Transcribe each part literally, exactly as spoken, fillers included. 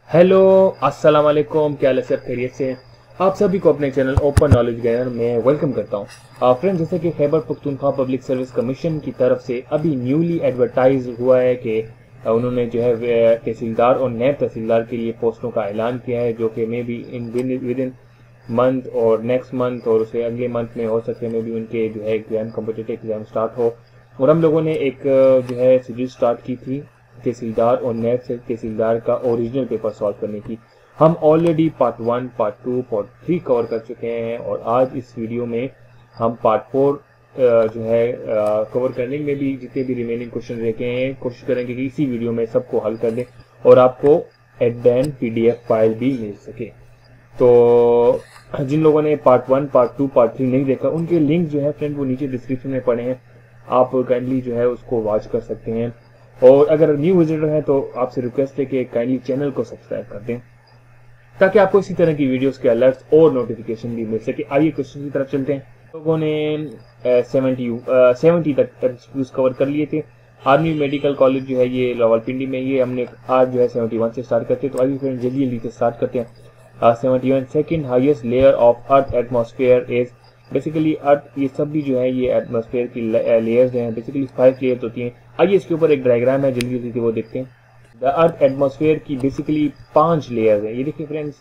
Hello अस्सलाम वालेकुम, क्या हाल है? सब खैरियत से हैं? आप सभी को अपने चैनल ओपन नॉलेज गेनर में वेलकम करता हूं। फ्रेंड्स, जैसे कि Khyber Pakhtunkhwa public service commission की तरफ से अभी न्यूली एडवर्टाइज हुआ है कि उन्होंने जो है तहसीलदार और नैब तहसीलदार के लिए पोस्टों का ऐलान किया है, जो कि maybe in within month और नेक्स्ट मंथ और उससे अगले मंथ में हो सकते हैं मे बी उनके जो है एग्जाम कॉम्पिटिटिव एग्जाम स्टार्ट हो। और हम लोगों ने एक जो है सीरीज स्टार्ट की थी तहसीलदार और नैब से तहसीलदार का ओरिजिनल पेपर सॉल्व करने की। हम already part one, part two, part three cover कर चुके हैं और आज इस वीडियो में हम पार्ट फोर जो है कवर करने में भी जितने भी रिमेनिंग क्वेश्चन रखे हैं कोशिश करेंगे कि इसी वीडियो में सबको हल कर दें और आपको at the end PDF file भी मिल सके। तो जिन लोगों ने part one, part two, part three नहीं देखा, उनके लिंक जो है फ्रेंड वो नीचे डिस्क्रिप्शन में पड़े हैं, आप काइंडली जो है उसको वॉच कर सकते हैं। और अगर न्यू विजिटर हैं तो आपसे रिक्वेस्ट है कि काइंडली चैनल को सब्सक्राइब कर दें ताकि आपको इसी तरह की वीडियोस के अलर्ट्स और नोटिफिकेशन भी मिल सके। आइए क्वेश्चन की तरफ चलते हैं। लोगों ने सेवेंटी तक एमसीक्यूज कवर कर लिए थे। आर्मी मेडिकल कॉलेज जो है ये रावलपिंडी में, ये हमने आज जो है सेवेंटी वन से स्टार्ट करते हैं। तो आइए फ्रेंड जल्दी जल्दी से स्टार्ट करते हैं। Seventy one second highest layer of earth atmosphere is basically earth, ये सब भी जो है ये एटमॉस्फेयर की लेयर्स हैं, बेसिकली फाइव लेयर्स होती हैं। आइए इसके ऊपर एक डायग्राम है, जल्दी जल्दी वो देखते हैं। द अर्थ एटमॉस्फेयर की बेसिकली पांच लेयर्स हैं। ये देखिए friends,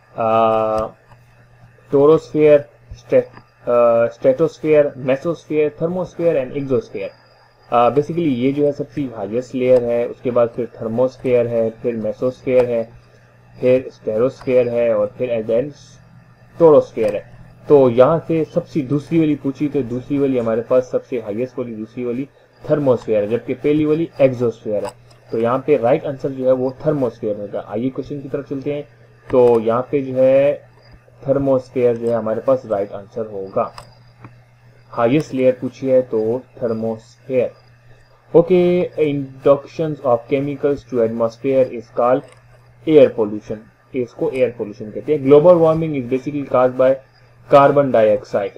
troposphere, stratosphere, mesosphere, thermosphere and exosphere. Basically ये जो है सबसे हाईएस्ट लेयर है, उसके बाद फिर थर्मोस्फेयर है, फिर मेसोस्फेयर है, फिर स्टेरोस्फेयर है और फिर एंड टोरोस्फेयर है। तो यहाँ से सबसे दूसरी वाली पूछी तो दूसरी वाली हमारे पास सबसे हाईएस्ट वाली दूसरी वाली थर्मोस्फेयर है, जबकि पहली वाली एक्सोस्फेयर है। तो यहाँ पे राइट आंसर जो है वो थर्मोस्फेयर होगा। आइए क्वेश्चन की तरफ चलते हैं। तो यहाँ पे जो है थर्मोस्फेयर जो है हमारे पास राइट आंसर होगा। हाईएस्ट लेयर पूछी है तो thermosphere. Okay, induction of chemicals to atmosphere is called air pollution. इसको एयर पोल्यूशन कहते हैं। Global warming is basically caused by carbon dioxide.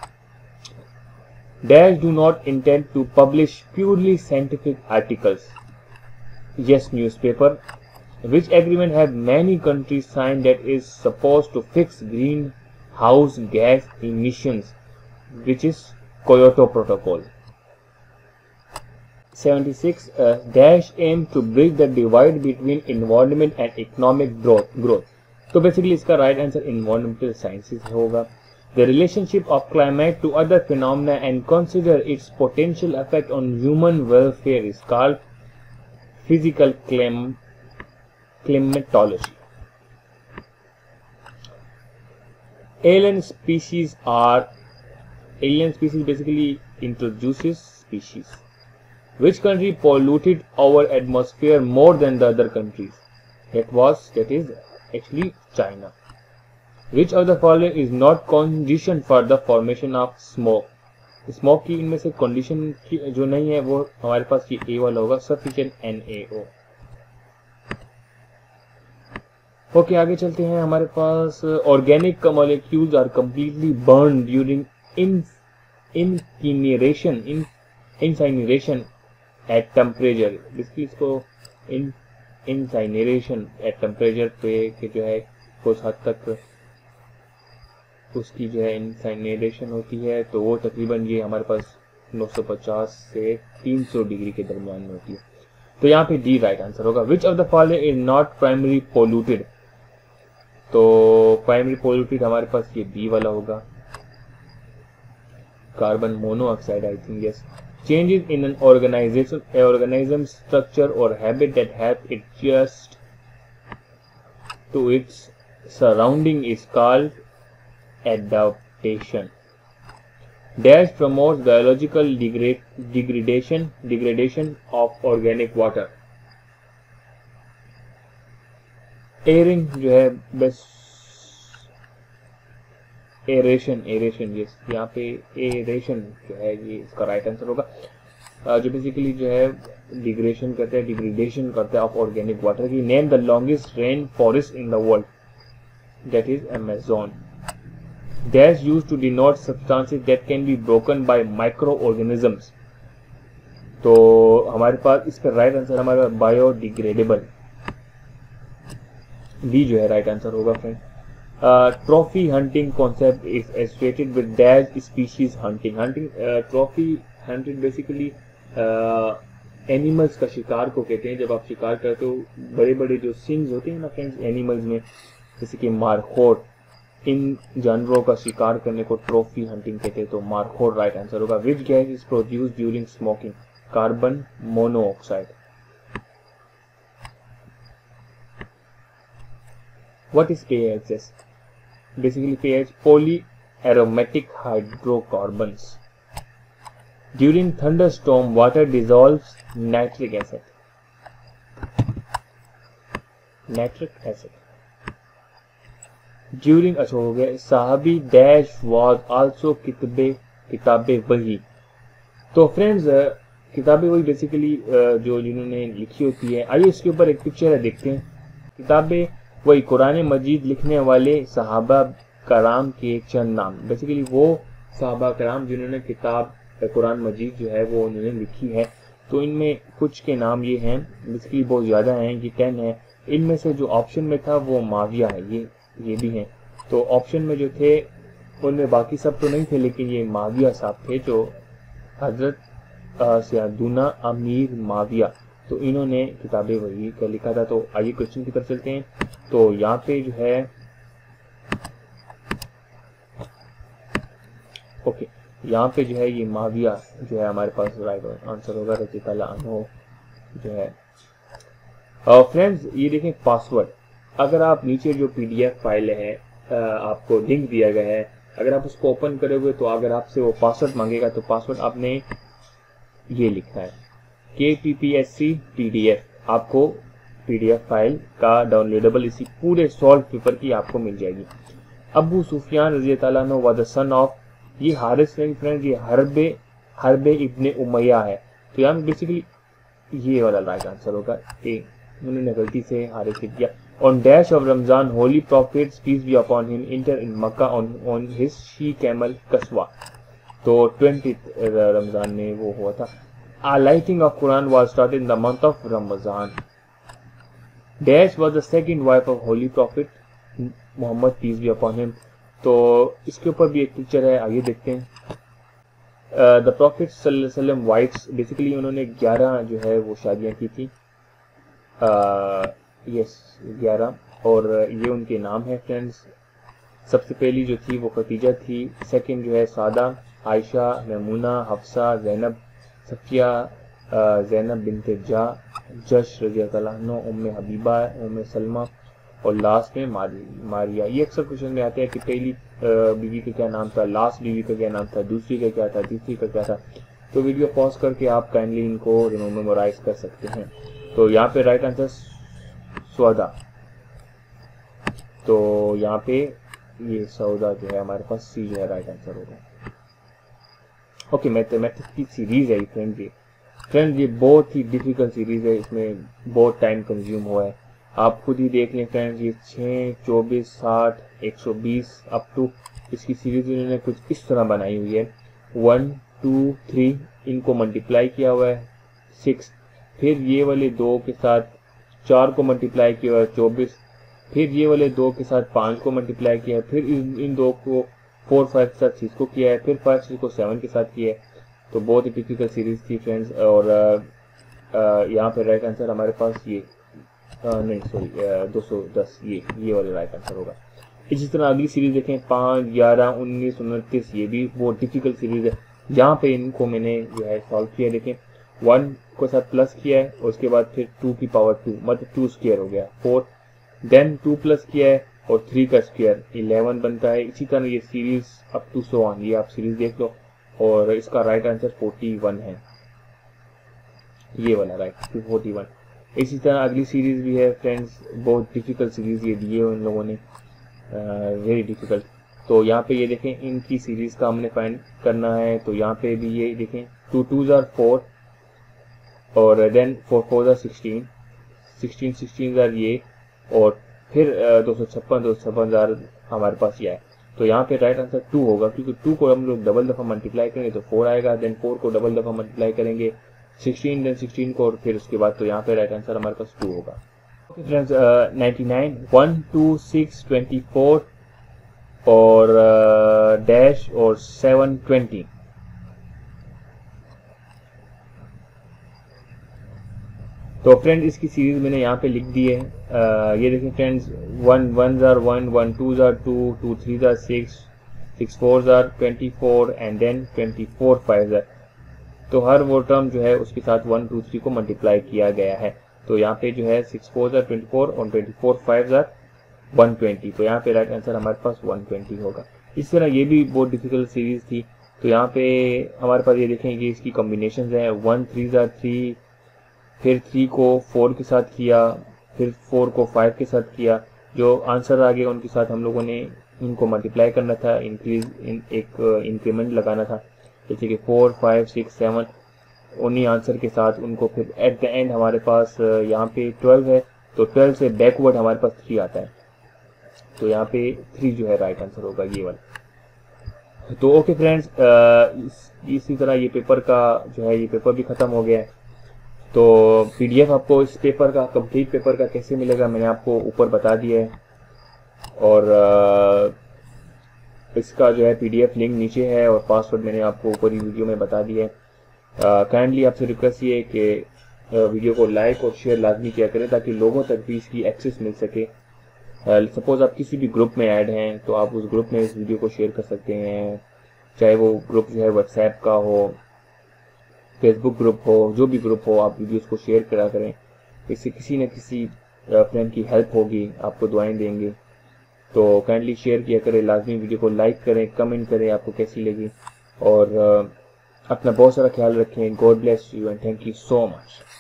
Dash do not intend to publish purely scientific articles. Yes, newspaper. Which agreement have many countries signed that is supposed to fix greenhouse gas emissions, which is Kyoto Protocol. seventy-six. Uh, Dash aim to bridge the divide between environment and economic growth. growth. तो basically इसका right answer environmental sciences होगा। The relationship of climate to other phenomena and consider its potential effect on human welfare is called physical clim climatology. Alien species are alien species basically introduces species. Which country polluted our atmosphere more than the other countries? That was that is actually China. Which of the following is not condition for the formation of smoke? Smoke की इनमें से condition जो नहीं है वो हमारे पास ये ए वाला होगा, sufficient N A O. Okay, आगे चलते हैं। हमारे पास organic molecules are completely burn during in incineration in incineration at temperature. Basically इसको इन इनसाइनरेशन एट टेम्परेचर पे के जो है कुछ हद तक उसकी जो है इनसाइनरेशन होती है, तो वो तकरीबन ये हमारे पास नौ सौ पचास से तीन सौ डिग्री के दरमियान में होती है। तो यहाँ पे डी राइट आंसर होगा। Which of the following is not primary polluted? तो प्राइमरी पोल्यूटेड हमारे पास ये बी वाला होगा, carbon monoxide, I think yes. Changes in an organization, organism structure or habit that help it adjust to its surrounding is called adaptation. Dash promotes biological degrade, degradation degradation of organic water. Airing जो है बस aeration aeration yes, यहाँ पे aeration जो है ये इसका right answer होगा। जो बेसिकली जो है डिग्रेडेशन करते हैं डिग्रेडेशन करते हैं ऑफ ऑर्गेनिक वाटर की। Name the longest rain forest in the world, that is Amazon. Dash used to denote substances that can be broken by micro organisms. तो हमारे पास इस पर राइट आंसर हमारा बायोडिग्रेडेबल। डी जो है राइट आंसर होगा friend. Trophy hunting concept is associated with dash species hunting. Hunting trophy hunting basically animals का शिकार को कहते हैं। जब आप शिकार करते हो, बड़े बड़े जो सिंग्स होते हैं ना फ्रेंड्स एनिमल्स में, जैसे कि मारखोर, इन जानवरों का शिकार करने को ट्रॉफी हंटिंग कहते हैं। तो मारखोर राइट आंसर होगा। Which gas is produced during smoking? Carbon monoxide. What is PH? Basically PH poly aromatic hydrocarbons. During thunderstorm, water dissolves nitric acid. Nitric acid. During अच्छा हो गया। साहबी डैश was also किताबे किताबे वही। तो friends किताबे वही बेसिकली जो जिन्होंने लिखी होती है। आइए इसके ऊपर एक पिक्चर है, देखते हैं। किताबे वही कुरान मजीद लिखने वाले सहाबा कराम के चंद नाम। बेसिकली वो सहाबा कराम जिन्होंने किताब कुरान मजीद जो है वो उन्होंने लिखी है। तो इनमें कुछ के नाम ये हैं, बेसिकली बहुत ज़्यादा हैं, ये टेन है। इनमें से जो ऑप्शन में था वो माविया है, ये ये भी हैं। तो ऑप्शन में जो थे उनमें बाकी सब तो नहीं थे, लेकिन ये माविया साहब थे जो हजरत सैयदुना अमीर माविया। तो इन्होंने किताबें वही का लिखा था। तो आइए क्वेश्चन की तरफ चलते हैं। तो यहाँ पे जो है ओके यहाँ पे जो है ये माविया जो है हमारे पास राइट आंसर होगा। रज़ियल्लाहु अन्हु जो है। और फ्रेंड्स ये देखें पासवर्ड, अगर आप नीचे जो पीडीएफ फाइल है आपको लिंक दिया गया है, अगर आप उसको ओपन करोगे तो अगर आपसे वो पासवर्ड मांगेगा तो पासवर्ड आपने ये लिखना है K P P S C PDF. आपको पीडीएफ फाइल का डाउनलोडेबल इसी पूरे सॉल्व पेपर की आपको मिल जाएगी। अबू सुफियान रज़ियल्लाहु अन्हु वाज द सन ऑफ, ये हारिस नहीं फ्रेंड, ये हरबे हरबे इब्ने उमैया है। तो यहाँ बेसिकली ये वाला राइट आंसर होगा ए। उन्होंने गलती से हारिस लिख दिया। On dash of Ramzan holy prophet peace be upon him enter in Makkah on on his she camel Qaswa. तो ट्वेंटी रमजान में वो हुआ था। A lighting of Quran was started in the month of Ramzan. Dash was the second wife of holy prophet Muhammad peace be upon him. तो इसके ऊपर भी एक पिक्चर है, आइए देखते हैं। द प्रॉफिट सल्लल्लाहु अलैहि वसल्लम वाइफ्स, बेसिकली उन्होंने ग्यारह जो है वो शादियां की थी। यस ग्यारह, और ये उनके नाम है फ्रेंड्स। सबसे पहली जो थी वो खतीजा थी, सेकंड जो है सादा, आयशा, मैमूना, हफ्सा, जैनब, सफिया, जैनब बिनते जा, जश रज़ियल्लाहु अन्हा, उम्मे हबीबा, उम्मे सलमा, और लास्ट में मारी मारिया। ये अक्सर क्वेश्चन में आते हैं कि पहली बीवी का क्या नाम था, लास्ट बीवी का क्या नाम था, दूसरी का क्या था, तीसरी का क्या था। तो वीडियो पॉज करके आप काइंडली इनको मेमोराइज कर सकते हैं। तो यहाँ पे राइट आंसर सौदा। तो यहाँ पे ये सौदा जो है हमारे पास सी जो है राइट आंसर होगा। ओके मैथमेटिक्स की सीरीज है फ्रेंड। ये फ्रेंड ये बहुत ही डिफिकल्ट सीरीज है, इसमें बहुत टाइम कंज्यूम हुआ है। आप खुद ही देख लें फ्रेंड्स, ये छः, चौबीस, साठ, एक सौ बीस अप टू इसकी सीरीज इन्होंने कुछ इस तरह बनाई हुई है। वन टू थ्री इनको मल्टीप्लाई किया हुआ है सिक्स, फिर ये वाले दो के साथ चार को मल्टीप्लाई किया हुआ है चौबीस, फिर ये वाले दो के साथ पाँच को मल्टीप्लाई किया है, फिर इन, इन दो को फोर फाइव के साथ सिक्स को किया है, फिर फाइव सिक्स को सेवन के साथ किया है। तो बहुत ही डिफिकल्ट सीरीज थी फ्रेंड्स। और यहाँ पे राइट आंसर हमारे पास ये आ, नहीं सॉरी दो सौ दस ये ये वाला राइट आंसर होगा। इसी तरह अगली सीरीज देखें पाँच, ग्यारह, उन्नीस, उनतीस, ये भी बहुत डिफिकल्ट सीरीज है। यहाँ पे इनको मैंने जो है सॉल्व किया। देखें वन को साथ प्लस किया है और उसके बाद फिर टू की पावर टू मतलब टू स्क्वायर हो गया फोर, देन टू प्लस किया है और थ्री का स्क्वायर इलेवन बनता है। इसी तरह ये series up to so on, ये आप सीरीज देख लो। और इसका राइट आंसर फोर्टी वन है, ये वाला राइट फोर्टी वन। इसी तरह अगली सीरीज भी है फ्रेंड्स, बहुत डिफिकल्ट सीरीज ये दिए उन लोगों ने, वेरी डिफिकल्ट। तो यहाँ पे ये देखें इनकी सीरीज का हमने फाइंड करना है। तो यहाँ पे भी ये देखें टू टू जार फोर और देन फोर फोर जार सिक्सटीन, सिक्सटीन सिक्सटीन जार ये, और फिर दो सौ छप्पन दो सौ छप्पन जार हमारे पास ये है। तो यहाँ पे राइट आंसर टू होगा, क्योंकि टू को हम लोग डबल दफ़ा मल्टीप्लाई करेंगे तो फोर आएगा, देन फोर को डबल दफ़ा मल्टीप्लाई करेंगे सिक्सटीन, देन सिक्सटीन को, और फिर उसके बाद तो यहाँ पे राइट आंसर हमारे पास टू होगा। Okay friends, ninety nine, one two six twenty four और डैश uh, और सेवन ट्वेंटी। तो फ्रेंड इसकी सीरीज मैंने यहाँ पे लिख दी है। uh, ये देखें फ्रेंड्स, वन वन जार वन, वन टू जार टू, टू थ्री जार सिक्स, सिक्स फोर जार twenty four and then twenty four five जार। तो हर वो टर्म जो है उसके साथ वन टू थ्री को मल्टीप्लाई किया गया है। तो यहाँ पे जो है सिक्स फोर जार ट्वेंटी फोर और ट्वेंटी फोर फाइव जार वन ट्वेंटी। तो यहाँ पे राइट आंसर हमारे पास वन ट्वेंटी होगा। इस तरह ये भी बहुत डिफिकल्ट सीरीज थी। तो यहाँ पे हमारे पास ये देखें कि इसकी कॉम्बिनेशन है, वन थ्री जार थ्री, फिर थ्री को फोर के साथ किया, फिर फोर को फाइव के साथ किया। जो आंसर आ गए उनके साथ हम लोगों ने इनको मल्टीप्लाई करना था, इंक्रीज इन एक इंक्रीमेंट लगाना था, जैसे कि फोर फाइव सिक्स सेवन, उन्हीं आंसर के साथ उनको फिर एट द एंड हमारे पास यहाँ पे ट्वेल्व है, तो ट्वेल्व से बैकवर्ड हमारे पास थ्री आता है। तो यहाँ पे थ्री जो है राइट आंसर होगा ये वाला। तो ओके फ्रेंड्स, इस, इसी तरह ये पेपर का जो है ये पेपर भी ख़त्म हो गया है। तो पीडीएफ आपको इस पेपर का, कंप्लीट पेपर का कैसे मिलेगा मैंने आपको ऊपर बता दिया है, और आ, इसका जो है पीडीएफ लिंक नीचे है और पासवर्ड मैंने आपको ऊपर ही वीडियो में बता दिया है। काइंडली आपसे रिक्वेस्ट ये है कि वीडियो को लाइक और शेयर लाजमी किया करें ताकि लोगों तक भी इसकी एक्सेस मिल सके। सपोज आप किसी भी ग्रुप में ऐड हैं तो आप उस ग्रुप में इस वीडियो को शेयर कर सकते हैं, चाहे वो ग्रुप जो है व्हाट्सएप का हो, फेसबुक ग्रुप हो, जो भी ग्रुप हो, आप वीडियोस को शेयर करा करें। इससे किसी न किसी फ्रेंड की हेल्प होगी, आपको दुआएं देंगे। तो काइंडली शेयर किया करें, लाजमी वीडियो को लाइक करें, कमेंट करें आपको कैसी लगी, और अपना बहुत सारा ख्याल रखें। God bless you and thank you so much.